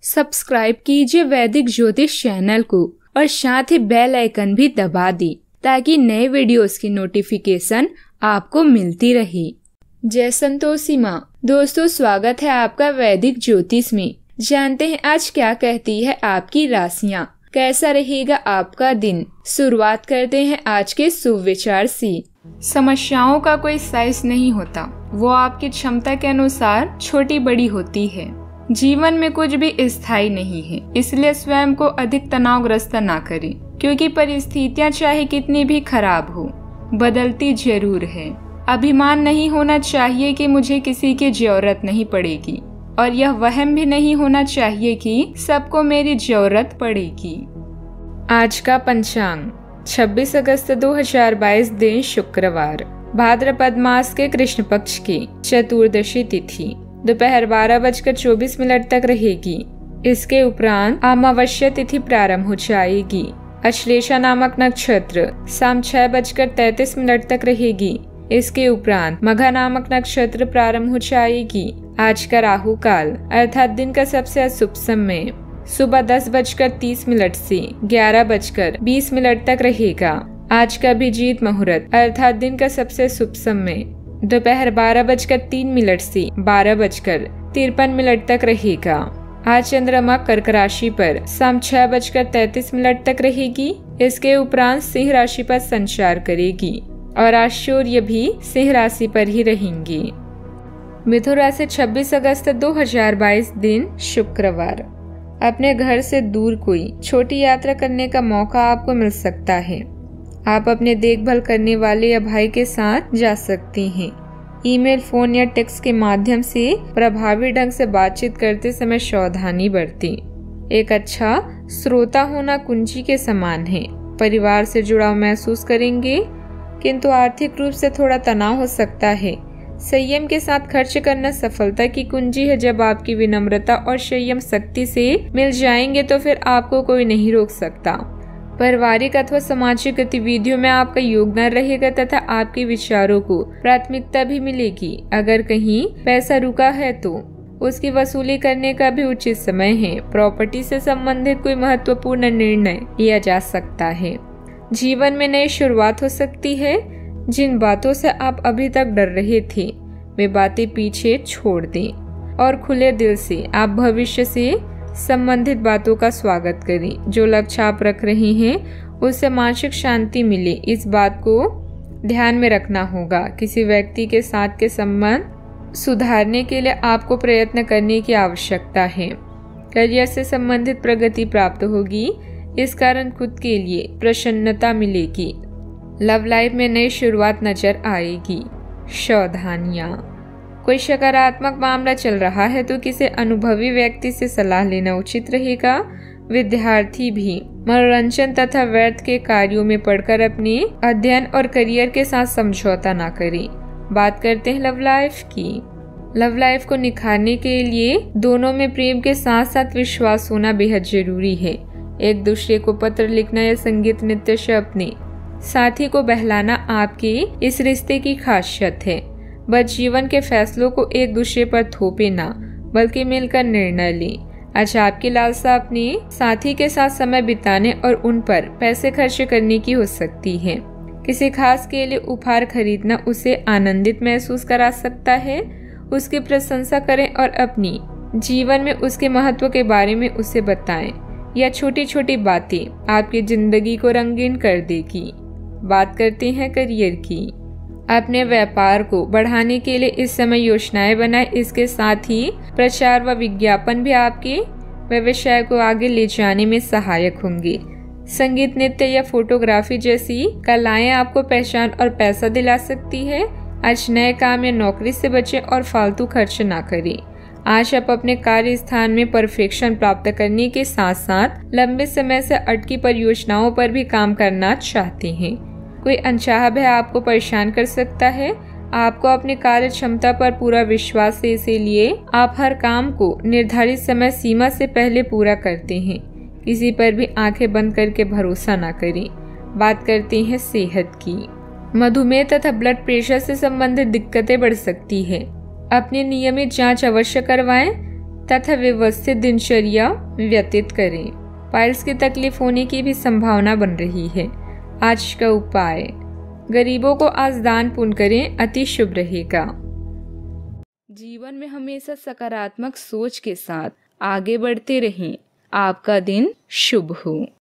Subscribe कीजिए वैदिक ज्योतिष चैनल को और साथ ही बेल आइकन भी दबा दी ताकि नए वीडियोस की नोटिफिकेशन आपको मिलती रहे। जय संतोषी माँ। दोस्तों, स्वागत है आपका वैदिक ज्योतिष में। जानते हैं आज क्या कहती है आपकी राशियाँ, कैसा रहेगा आपका दिन। शुरुआत करते हैं आज के सुविचार से। समस्याओं का कोई साइज नहीं होता, वो आपकी क्षमता के अनुसार छोटी बड़ी होती है। जीवन में कुछ भी स्थायी नहीं है, इसलिए स्वयं को अधिक तनावग्रस्त ना करें, क्योंकि परिस्थितियां चाहे कितनी भी खराब हो, बदलती जरूर है। अभिमान नहीं होना चाहिए कि मुझे किसी की जरूरत नहीं पड़ेगी, और यह वहम भी नहीं होना चाहिए कि सबको मेरी जरूरत पड़ेगी। आज का पंचांग 26 अगस्त 2022 दिन शुक्रवार, भाद्रपद मास के कृष्ण पक्ष की चतुर्दशी तिथि दोपहर 12:24 तक रहेगी। इसके उपरांत अमावस्या तिथि प्रारंभ हो जाएगी। अश्लेषा नामक नक्षत्र शाम 6:33 तक रहेगी। इसके उपरांत मघा नामक नक्षत्र प्रारंभ हो जाएगी। आज का राहु काल अर्थात दिन का सबसे अशुभ समय सुबह 10:30 से 11:20 तक रहेगा। आज का अभिजीत मुहूर्त अर्थात दिन का सबसे शुभ समय दोपहर 12:03 से 12:53 तक रहेगा। आज चंद्रमा कर्क राशि पर शाम 6:33 तक रहेगी। इसके उपरांत सिंह राशि पर संचार करेगी और आज सूर्य भी सिंह राशि पर ही रहेंगी। मिथुन राशि 26 अगस्त 2022 दिन शुक्रवार, अपने घर से दूर कोई छोटी यात्रा करने का मौका आपको मिल सकता है। आप अपने देखभाल करने वाले या भाई के साथ जा सकती हैं। ईमेल, फोन या टेक्स्ट के माध्यम से प्रभावी ढंग से बातचीत करते समय सावधानी बरतें। एक अच्छा श्रोता होना कुंजी के समान है। परिवार से जुड़ाव महसूस करेंगे, किंतु आर्थिक रूप से थोड़ा तनाव हो सकता है। संयम के साथ खर्च करना सफलता की कुंजी है। जब आपकी विनम्रता और संयम शक्ति से मिल जाएंगे तो फिर आपको कोई नहीं रोक सकता। पारिवारिक अथवा सामाजिक गतिविधियों में आपका योगदान रहेगा तथा आपके विचारों को प्राथमिकता भी मिलेगी। अगर कहीं पैसा रुका है तो उसकी वसूली करने का भी उचित समय है। प्रॉपर्टी से संबंधित कोई महत्वपूर्ण निर्णय लिया जा सकता है। जीवन में नई शुरुआत हो सकती है। जिन बातों से आप अभी तक डर रहे थे वे बातें पीछे छोड़ दें और खुले दिल से आप भविष्य से संबंधित बातों का स्वागत करें। जो लक्ष्य आप रख रहे हैं उससे मानसिक शांति मिले, इस बात को ध्यान में रखना होगा। किसी व्यक्ति के साथ के संबंध सुधारने के लिए आपको प्रयत्न करने की आवश्यकता है। करियर से संबंधित प्रगति प्राप्त होगी, इस कारण खुद के लिए प्रसन्नता मिलेगी। लव लाइफ में नई शुरुआत नजर आएगी। सावधानियाँ, कोई सकारात्मक मामला चल रहा है तो किसी अनुभवी व्यक्ति से सलाह लेना उचित रहेगा। विद्यार्थी भी मनोरंजन तथा व्यर्थ के कार्यों में पड़कर अपने अध्ययन और करियर के साथ समझौता ना करें। बात करते हैं लव लाइफ की। लव लाइफ को निखारने के लिए दोनों में प्रेम के साथ साथ विश्वास होना बेहद जरूरी है। एक दूसरे को पत्र लिखना या संगीत नृत्य से अपने साथी को बहलाना आपके इस रिश्ते की खासियत है। बस जीवन के फैसलों को एक दूसरे पर थोपे ना, बल्कि मिलकर निर्णय लें। आज आपकी लालसा अपने साथी के साथ समय बिताने और उन पर पैसे खर्च करने की हो सकती है। किसी खास के लिए उपहार खरीदना उसे आनंदित महसूस करा सकता है। उसकी प्रशंसा करें और अपनी जीवन में उसके महत्व के बारे में उसे बताएं। यह छोटी छोटी बातें आपकी जिंदगी को रंगीन कर देगी। बात करते हैं करियर की। अपने व्यापार को बढ़ाने के लिए इस समय योजनाएं बनाएं। इसके साथ ही प्रचार व विज्ञापन भी आपके व्यवसाय को आगे ले जाने में सहायक होंगे। संगीत, नृत्य या फोटोग्राफी जैसी कलाएं आपको पहचान और पैसा दिला सकती है। आज नए काम या नौकरी से बचें और फालतू खर्च ना करें। आज आप अपने कार्य स्थान में परफेक्शन प्राप्त करने के साथ साथ लंबे समय से अटकी परियोजनाओं पर भी काम करना चाहते हैं। कोई अनचाहा भय आपको परेशान कर सकता है। आपको अपनी कार्य क्षमता पर पूरा विश्वास है, इसीलिए आप हर काम को निर्धारित समय सीमा से पहले पूरा करते हैं। किसी पर भी आंखें बंद करके भरोसा ना करें। बात करते हैं सेहत की। मधुमेह तथा ब्लड प्रेशर से संबंधित दिक्कतें बढ़ सकती है। अपनी नियमित जांच अवश्य करवाएं। तथा व्यवस्थित दिनचर्या व्यतीत करें। पाइल्स की तकलीफ होने की भी संभावना बन रही है। आज का उपाय, गरीबों को आज दान पुण्य करें, अति शुभ रहेगा। जीवन में हमेशा सकारात्मक सोच के साथ आगे बढ़ते रहें। आपका दिन शुभ हो।